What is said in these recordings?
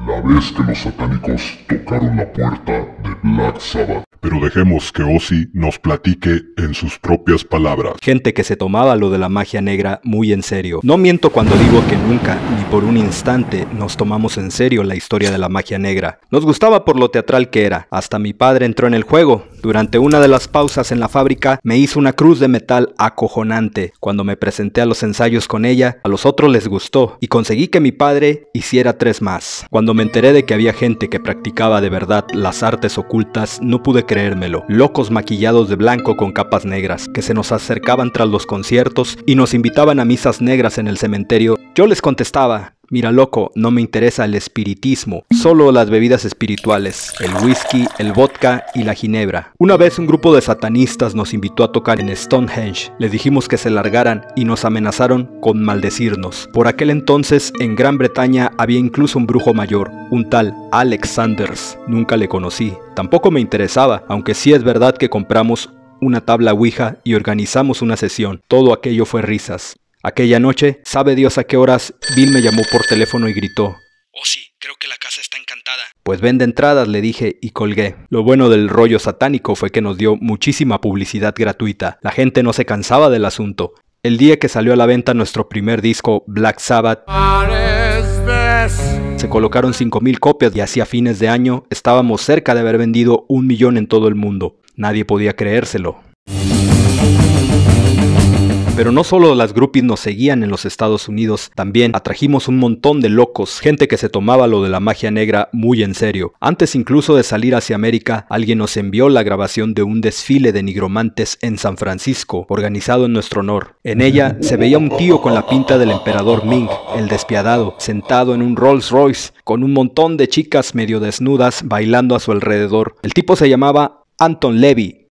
la vez que los satánicos tocaron la puerta de Black Sabbath. Pero dejemos que Ozzy nos platique en sus propias palabras. Gente que se tomaba lo de la magia negra muy en serio. No miento cuando digo que nunca, ni por un instante, nos tomamos en serio la historia de la magia negra. Nos gustaba por lo teatral que era. Hasta mi padre entró en el juego. Durante una de las pausas en la fábrica, me hizo una cruz de metal acojonante. Cuando me presenté a los ensayos con ella, a los otros les gustó, y conseguí que mi padre hiciera 3 más. Cuando me enteré de que había gente que practicaba de verdad las artes ocultas, no pude creérmelo. Locos maquillados de blanco con capas negras, que se nos acercaban tras los conciertos y nos invitaban a misas negras en el cementerio. Yo les contestaba: mira loco, no me interesa el espiritismo, solo las bebidas espirituales, el whisky, el vodka y la ginebra. Una vez un grupo de satanistas nos invitó a tocar en Stonehenge. Les dijimos que se largaran y nos amenazaron con maldecirnos. Por aquel entonces en Gran Bretaña había incluso un brujo mayor, un tal Alex Sanders. Nunca le conocí, tampoco me interesaba, aunque sí es verdad que compramos una tabla Ouija y organizamos una sesión. Todo aquello fue risas. Aquella noche, sabe Dios a qué horas, Bill me llamó por teléfono y gritó: Ozzy, creo que la casa está encantada. Pues vende entradas, le dije, y colgué. Lo bueno del rollo satánico fue que nos dio muchísima publicidad gratuita. La gente no se cansaba del asunto. El día que salió a la venta nuestro primer disco, Black Sabbath, se colocaron 5,000 copias y hacia fines de año estábamos cerca de haber vendido 1 millón en todo el mundo. Nadie podía creérselo. Pero no solo las groupies nos seguían en los Estados Unidos, también atrajimos un montón de locos, gente que se tomaba lo de la magia negra muy en serio. Antes incluso de salir hacia América, alguien nos envió la grabación de un desfile de nigromantes en San Francisco, organizado en nuestro honor. En ella se veía un tío con la pinta del emperador Ming, el despiadado, sentado en un Rolls Royce, con un montón de chicas medio desnudas bailando a su alrededor. El tipo se llamaba Anton LaVey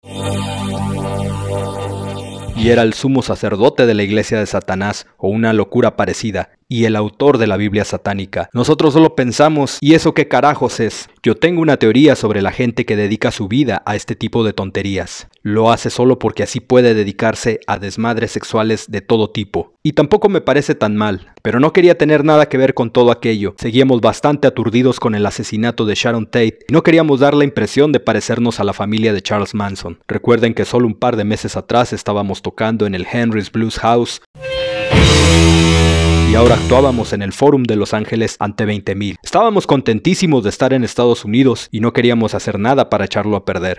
y era el sumo sacerdote de la iglesia de Satanás o una locura parecida, y el autor de la Biblia satánica. Nosotros solo pensamos, ¿y eso qué carajos es? Yo tengo una teoría sobre la gente que dedica su vida a este tipo de tonterías. Lo hace solo porque así puede dedicarse a desmadres sexuales de todo tipo. Y tampoco me parece tan mal, pero no quería tener nada que ver con todo aquello. Seguíamos bastante aturdidos con el asesinato de Sharon Tate y no queríamos dar la impresión de parecernos a la familia de Charles Manson. Recuerden que solo un par de meses atrás estábamos tocando en el Henry's Blues House y ahora actuábamos en el Forum de Los Ángeles ante 20,000. Estábamos contentísimos de estar en Estados Unidos y no queríamos hacer nada para echarlo a perder.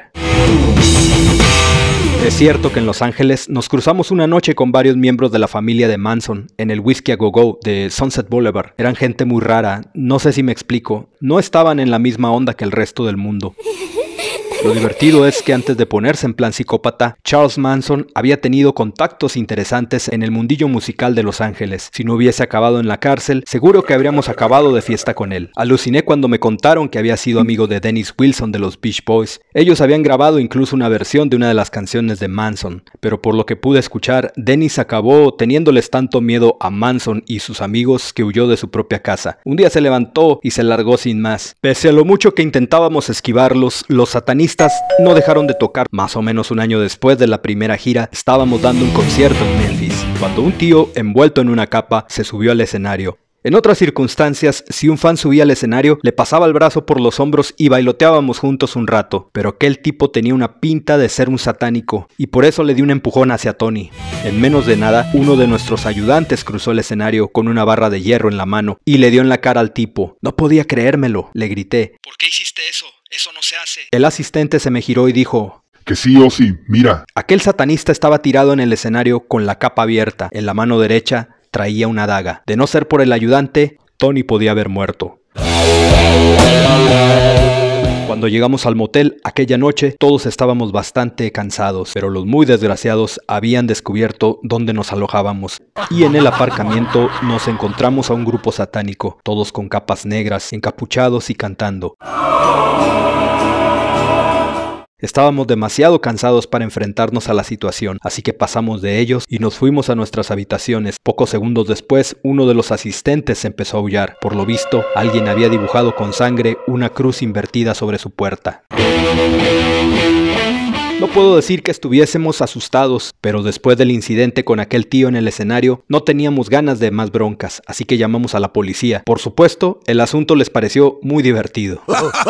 Es cierto que en Los Ángeles nos cruzamos una noche con varios miembros de la familia de Manson en el Whiskey a Go Go de Sunset Boulevard. Eran gente muy rara, no sé si me explico, no estaban en la misma onda que el resto del mundo. Lo divertido es que antes de ponerse en plan psicópata, Charles Manson había tenido contactos interesantes en el mundillo musical de Los Ángeles. Si no hubiese acabado en la cárcel, seguro que habríamos acabado de fiesta con él. Aluciné cuando me contaron que había sido amigo de Dennis Wilson de los Beach Boys. Ellos habían grabado incluso una versión de una de las canciones de Manson, pero por lo que pude escuchar, Dennis acabó teniéndoles tanto miedo a Manson y sus amigos que huyó de su propia casa. Un día se levantó y se largó sin más. Pese a lo mucho que intentábamos esquivarlos, los satanistas no dejaron de tocar. Más o menos un año después de la primera gira, estábamos dando un concierto en Memphis, cuando un tío envuelto en una capa se subió al escenario. En otras circunstancias, si un fan subía al escenario, le pasaba el brazo por los hombros y bailoteábamos juntos un rato, pero aquel tipo tenía una pinta de ser un satánico, y por eso le di un empujón hacia Tony. En menos de nada, uno de nuestros ayudantes cruzó el escenario con una barra de hierro en la mano y le dio en la cara al tipo. No podía creérmelo, le grité. ¿Por qué hiciste eso? Eso no se hace. El asistente se me giró y dijo: Que sí, Ozzy, mira. Aquel satanista estaba tirado en el escenario con la capa abierta. En la mano derecha traía una daga. De no ser por el ayudante, Tony podía haber muerto. Cuando llegamos al motel aquella noche, todos estábamos bastante cansados, pero los muy desgraciados habían descubierto dónde nos alojábamos. Y en el aparcamiento nos encontramos a un grupo satánico, todos con capas negras, encapuchados y cantando. Estábamos demasiado cansados para enfrentarnos a la situación, así que pasamos de ellos y nos fuimos a nuestras habitaciones. Pocos segundos después, uno de los asistentes empezó a aullar. Por lo visto, alguien había dibujado con sangre una cruz invertida sobre su puerta. No puedo decir que estuviésemos asustados, pero después del incidente con aquel tío en el escenario, no teníamos ganas de más broncas, así que llamamos a la policía. Por supuesto, el asunto les pareció muy divertido.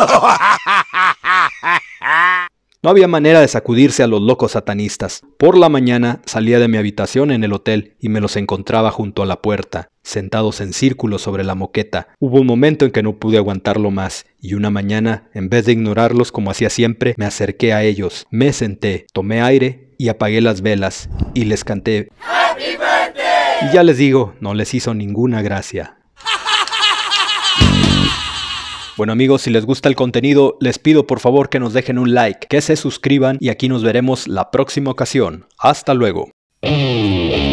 No había manera de sacudirse a los locos satanistas. Por la mañana salía de mi habitación en el hotel y me los encontraba junto a la puerta, sentados en círculo sobre la moqueta. Hubo un momento en que no pude aguantarlo más, y una mañana, en vez de ignorarlos como hacía siempre, me acerqué a ellos, me senté, tomé aire y apagué las velas, y les canté ¡Happy Birthday! Y ya les digo, no les hizo ninguna gracia. Bueno amigos, si les gusta el contenido, les pido por favor que nos dejen un like, que se suscriban y aquí nos veremos la próxima ocasión. ¡Hasta luego!